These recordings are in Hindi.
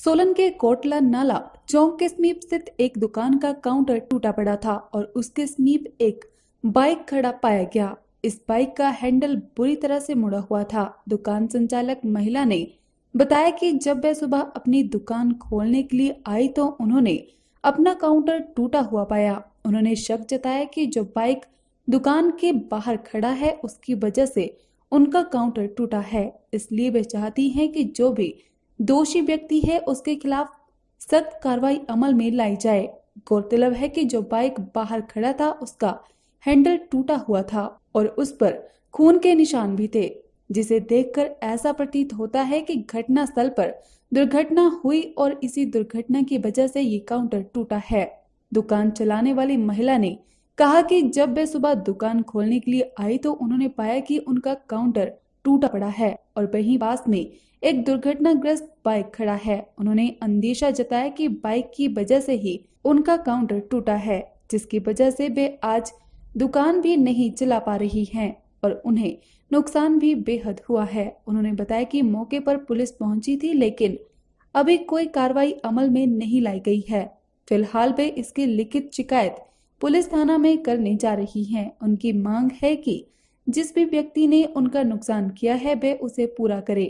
सोलन के कोटला नाला चौक के समीप स्थित एक दुकान का काउंटर टूटा पड़ा था और उसके समीप एक बाइक खड़ा पाया गया। इस बाइक का हैंडल बुरी तरह से मुड़ा हुआ था। दुकान संचालक महिला ने बताया कि जब वह सुबह अपनी दुकान खोलने के लिए आई तो उन्होंने अपना काउंटर टूटा हुआ पाया। उन्होंने शक जताया कि जो बाइक दुकान के बाहर खड़ा है उसकी वजह से उनका काउंटर टूटा है, इसलिए वे चाहती हैं कि जो भी दोषी व्यक्ति है उसके खिलाफ सख्त कार्रवाई अमल में लाई जाए। गौरतलब है कि जो बाइक बाहर खड़ा था उसका हैंडल टूटा हुआ था और उस पर खून के निशान भी थे, जिसे देखकर ऐसा प्रतीत होता है कि घटना स्थल पर दुर्घटना हुई और इसी दुर्घटना की वजह से ये काउंटर टूटा है। दुकान चलाने वाली महिला ने कहा कि जब वे सुबह दुकान खोलने के लिए आई तो उन्होंने पाया कि उनका काउंटर टूटा पड़ा है और वहीं पास में एक दुर्घटनाग्रस्त बाइक खड़ा है। उन्होंने अंदेशा जताया कि बाइक की वजह से ही उनका काउंटर टूटा है, जिसकी वजह से वे आज दुकान भी नहीं चला पा रही हैं और उन्हें नुकसान भी बेहद हुआ है। उन्होंने बताया कि मौके पर पुलिस पहुंची थी, लेकिन अभी कोई कार्रवाई अमल में नहीं लाई गई है। फिलहाल वे इसकी लिखित शिकायत पुलिस थाना में करने जा रही हैं। उनकी मांग है कि जिस भी व्यक्ति ने उनका नुकसान किया है वे उसे पूरा करे।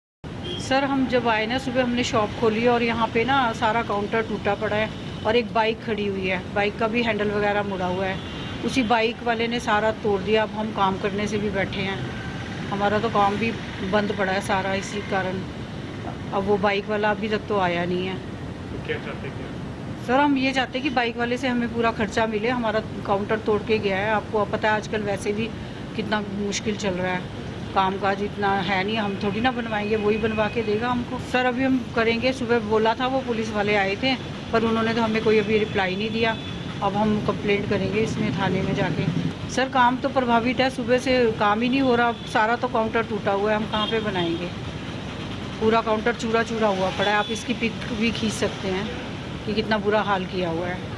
सर, हम जब आए ना सुबह हमने शॉप खोली और यहाँ पे ना सारा काउंटर टूटा पड़ा है और एक बाइक खड़ी हुई है। बाइक का भी हैंडल वगैरह मुड़ा हुआ है। उसी बाइक वाले ने सारा तोड़ दिया। अब हम काम करने से भी बैठे हैं, हमारा तो काम भी बंद पड़ा है सारा इसी कारण। अब वो बाइक वाला अभी तक तो आया नहीं है। तो क्या चाहते हैं? सर, हम ये चाहते हैं कि बाइक वाले से हमें पूरा खर्चा मिले। हमारा काउंटर तोड़ के गया है। आपको पता है आजकल वैसे भी कितना मुश्किल चल रहा है, कामकाज इतना है नहीं, हम थोड़ी ना बनवाएंगे, वही बनवा के देगा हमको। सर, अभी हम करेंगे। सुबह बोला था, वो पुलिस वाले आए थे पर उन्होंने तो हमें कोई अभी रिप्लाई नहीं दिया। अब हम कंप्लेंट करेंगे इसमें थाने में जाके। सर, काम तो प्रभावित है, सुबह से काम ही नहीं हो रहा। सारा तो काउंटर टूटा हुआ है, हम कहाँ पे बनाएंगे। पूरा काउंटर चूरा चूरा हुआ पड़ा है। आप इसकी पिक भी खींच सकते हैं कि कितना बुरा हाल किया हुआ है।